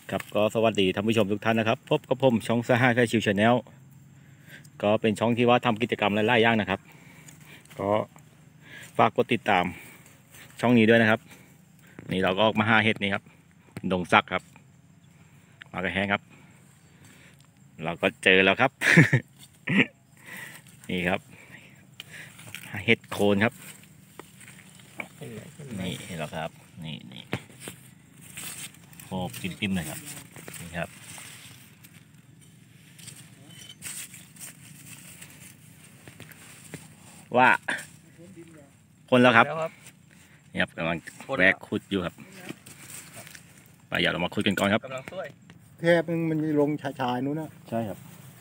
ครับก็สวัสดีท่านผู้ชมทุกท่านนะครับพบกับผมช่องซ่าห้าแค่ชิวชาแนลก็เป็นช่องที่ว่าทำกิจกรรมหลายๆอย่างนะครับก็ฝากกดติดตามช่องนี้ด้วยนะครับนี่เราก็ออกมาหาเห็ดนี่ครับดงซักครับมากระแห้งครับ เราก็เจอแล้วครับ นี่ครับเห็ดโคนครับนี่เห็นแล้วครับนี่โคบจิ้มๆเลยครับนี่ครับว่าคนแล้วครับนี่ครับกำลังแวกขุดอยู่ครับไปเดี๋ยวเรามาคุยกันก่อนครับกำลังช่วยแทบมันมีลงชายๆนู้นนะใช่ครับ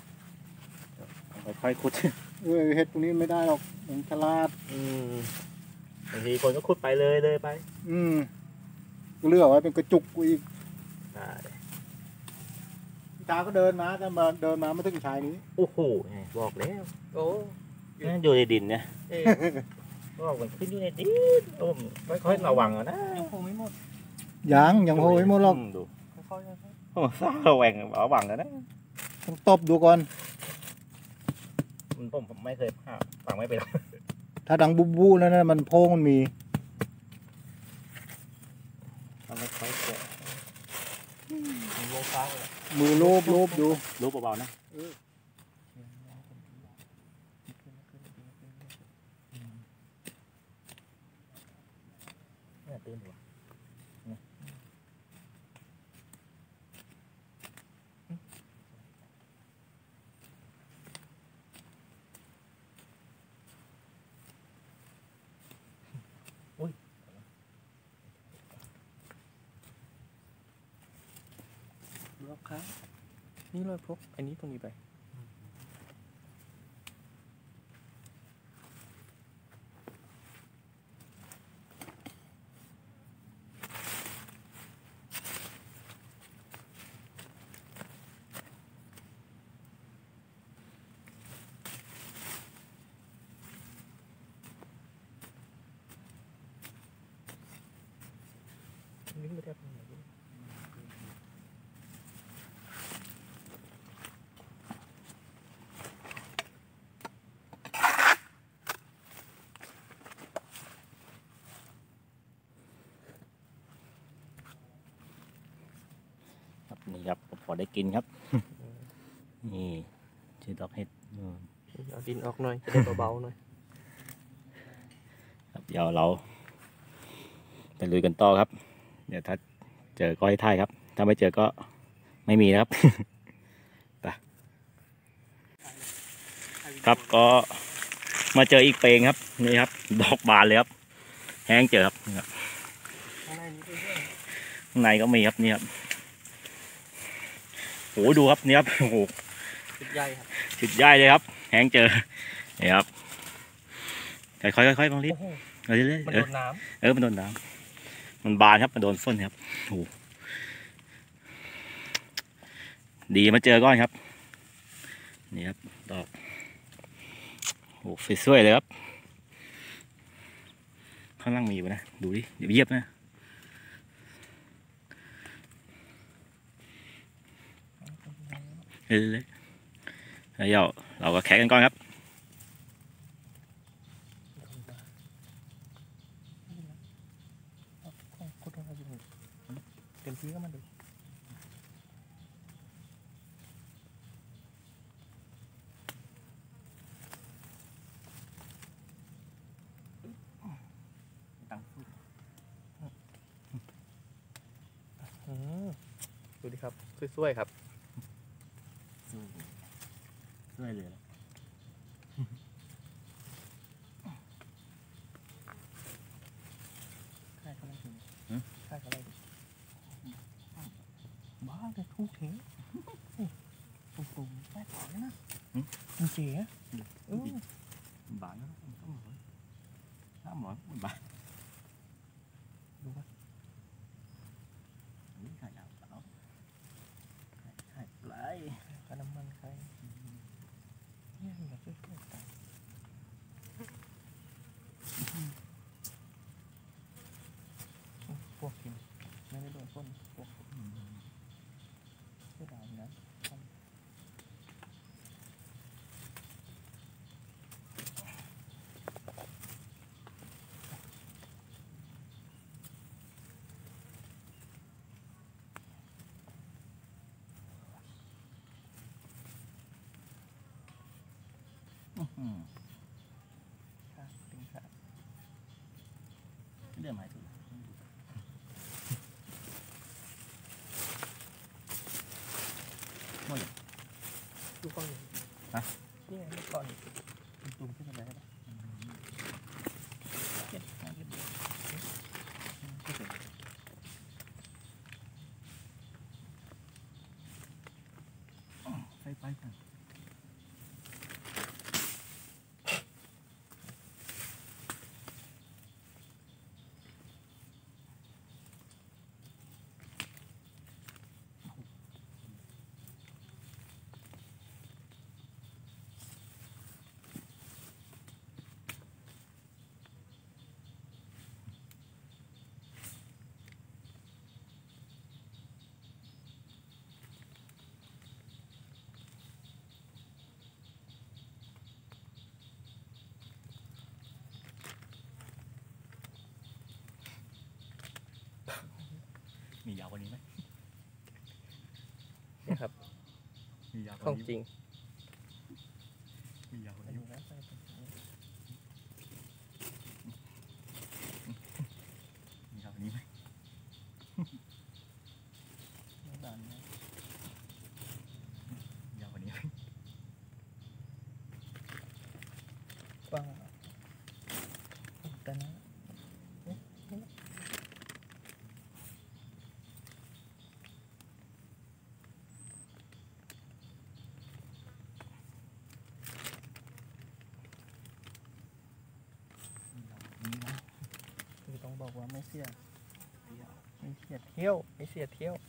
ค่อยๆขุดเฮ็ดตรงนี้ไม่ได้หรอกมันฉลาดบางทีคนก็ขุดไปเลยไปเลือกไว้เป็นกระจุกกูอีกใช่ตาก็เดินมาแต่มาเดินมาไม่ถึงชายนี้โอ้โหบอกแล้วโอ้อยู่ในดินเนี่ยเอ๊ะบอกมันขึ้นอยู่ในดินโอ้มค่อยๆระวังนะยังคงไม่หมดยังโหยหมดหรอกดูค่อยๆโอ้ซ่าระแวงระวังนะต้องตบดูก่อนผมไม่เคยฟังไม่เป็นถ้าดังบูบูแล้วนะมันโพงมันมีมันไม่ค่อยเจอโลฟ้าเลยมือโลบดูรู้เบาๆนะ ตื่นหัวอุ้ยรอบค้างนี่รอยพกอันนี้ตรงนี้ไปวิ่งไปแทบไม่ได้ครับนี่ครับพอได้กินครับ นี่ชื่อดอกเห็ดเอาดินออกหน่อยจะได้เบาๆหน่อยครับเดี๋ยวเราไปลุยกันต่อครับเดี๋ยวถ้าเจอก็ให้ถ่ายครับ ถ้าไม่เจอก็ไม่มีนะครับ ไปครับก็มาเจออีกเปลงครับนี่ครับ ดอกบานเลยครับแห้งเจอครับนี่ครับข้างในนี้ด้วยข้างในก็มีครับนี่ครับโอ้ดูครับนี่ครับโอ้โหชุดใหญ่ครับสุดยอดเลยครับแห้งเจอนี่ครับค่อยๆบางทีโอ้โหเรื่อยมันๆโดนน้มันโดนน้ำมันบานครับมันโดนฝนครับโอ้โหดีมาเจอก้อนครับนี่ครับดอกโอ้โหสวยๆเลยครับข้างล่างมีอยู่นะดูดิเดี๋ยวเหยียบนะเรื่อยๆแล้วเดี๋ยวเราก็แคะกันก่อนครับำโคตรน่าจะมีเต็มที่ก็มันดูดูดิครับสวยๆครับช่วยเหลือใช่เขาได้ดีใช่เขาได้ดีบ้าแต่ทุกเทงตุ่มๆใต้ขาเลยนะมันเจ๋อบานแล้วต้องหมอนถ้าหมอนมันบานดูว่านี่ขายาวเปล่าขายไรค่าน้ำมันใครเนี่ยมันช่วยๆกันพวกกินไม่ได้โดนต้นพวกขาติงขาเดือดไหมถูกหมดเลยดูก่อนเลยฮะนี่ไงดูก่อนตูมขึ้นมาได้ปะเก็บเก็บไปกันมียาวกว่านี้ไหมนี่ครับมียาวกขอว่าง นี้จริงมียาวกว่ามานี้ดูนะไปตรงนี้มียาวกว่านี้ไหมไม่ดันนะยาวกว่านี้ไหมกว้างแต่นะมีนะคือต้องบอกว่าไม่เสียไม่เสียเที่ยวไม่เสียเที่ยว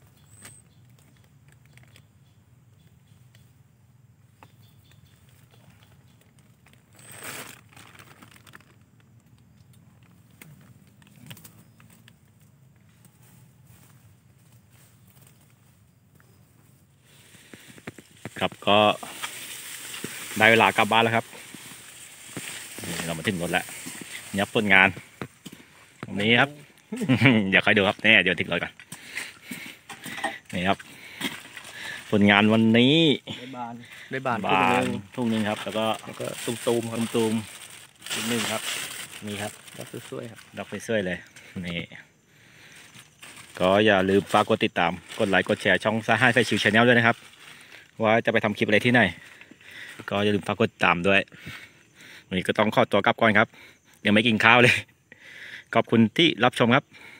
ครับก็ได้เวลากลับบ้านแล้วครับนี่เรามาถึงรถแล้วเนี่ยผลงานตรงนี้ครับ เดี๋ยวค่อยดูครับเนี่ยเดี๋ยวถึงรถก่อนนี่ครับผลงานวันนี้ได้บานได้บานบานทุ่งนึงครับ แล้วก็แล้วก็ตูมๆครับตูมๆอีกหนึ่งครับนี่ครับแล้วสวยๆครับดอกสวยๆเลยนี่ก็อย่าลืมฝากกดติดตามกดไลค์กดแชร์ช่องซ่าห้าไฟชิวชาแนลด้วยนะครับ ว่าจะไปทำคลิปอะไรที่ไหนก็อย่าลืมฝากกดติดตามด้วยวันนี้ก็ต้องขอตัวกลับก่อนครับยังไม่กินข้าวเลยขอบคุณที่รับชมครับ